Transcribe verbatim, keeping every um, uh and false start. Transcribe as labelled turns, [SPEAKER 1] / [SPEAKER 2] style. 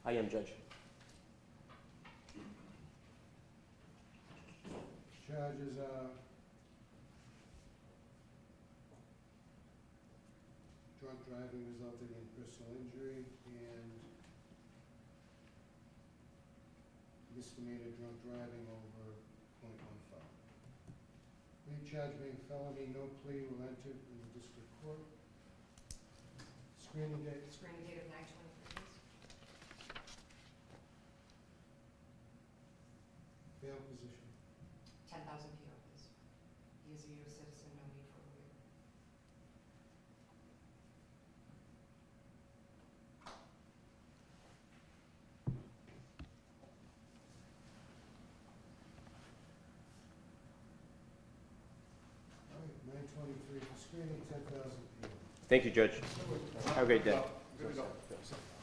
[SPEAKER 1] I am, Judge.
[SPEAKER 2] Charges are drunk driving resulting in personal injury and misdemeanor drunk driving over point one five. Lead charge being felony, no plea will enter in the district court. Screening date.
[SPEAKER 3] Screening date of nine twenty-three, please.
[SPEAKER 2] Bail position.
[SPEAKER 3] ten thousand P O, please. He is a U S citizen, no need for a waiver.
[SPEAKER 2] All right, nine twenty-three for screening, ten thousand P O.
[SPEAKER 1] Thank you, Judge. Have a great day.
[SPEAKER 4] Good to go.